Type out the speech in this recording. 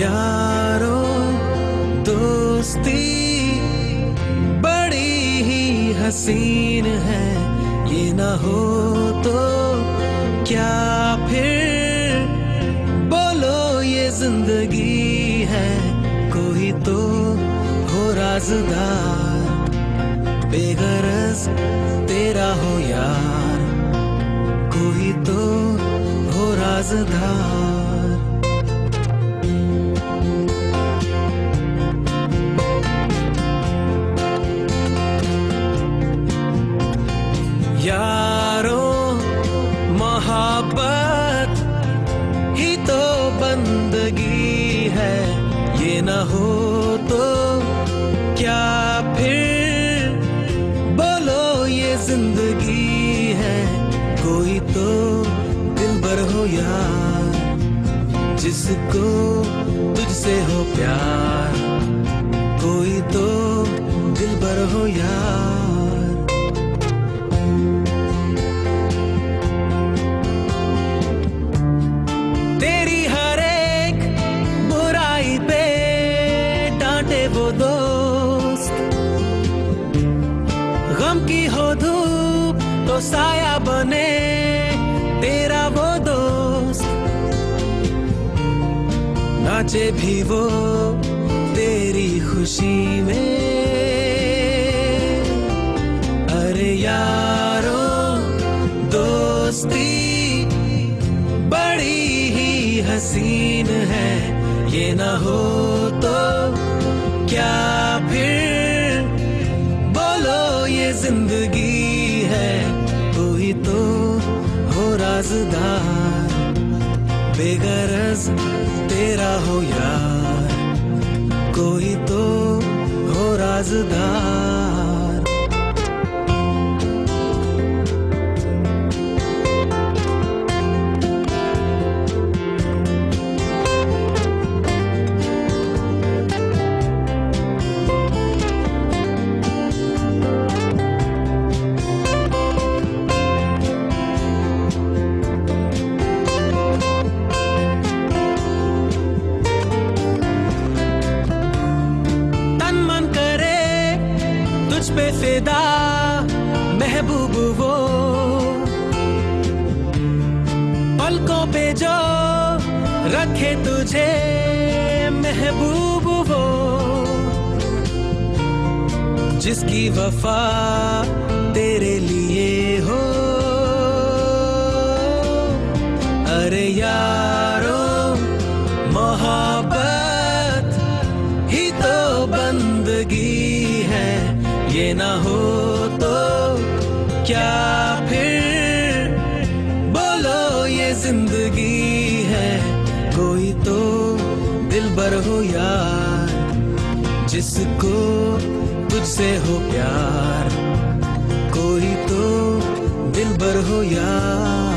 यारो दोस्ती बड़ी ही हसीन है, ये ना हो तो क्या फिर बोलो ये जिंदगी है। कोई तो हो राज़दार, बेगरज तेरा हो यार, कोई तो हो राज़दार। यारो मोहब्बत ही तो बंदगी है, ये ना हो तो क्या फिर बोलो ये जिंदगी है। कोई तो दिलबर हो यार, जिसको तुझसे हो प्यार, कोई तो दिलबर हो यार। तेरी हर एक बुराई पे डांटे वो दोस्त, गम की हो धूप तो साया बने तेरा वो दोस्त, नाचे भी वो तेरी खुशी में। अरे यारो दोस्ती बड़ी ही हसीन है, ये ना हो तो क्या फिर बोलो ये जिंदगी है। कोई तो हो राज़दार, बेगरज तेरा हो यार, कोई तो हो राज़दार। तुझ पे फिदा महबूब वो, पलकों पे जो रखे तुझे महबूब वो, जिसकी वफा तेरे लिए हो। अरे यारो मोहब्बत ही तो बंदगी है, ये ना हो तो क्या फिर बोलो ये जिंदगी है। कोई तो दिलबर हो यार, जिसको तुझसे हो प्यार, कोई तो दिलबर हो यार।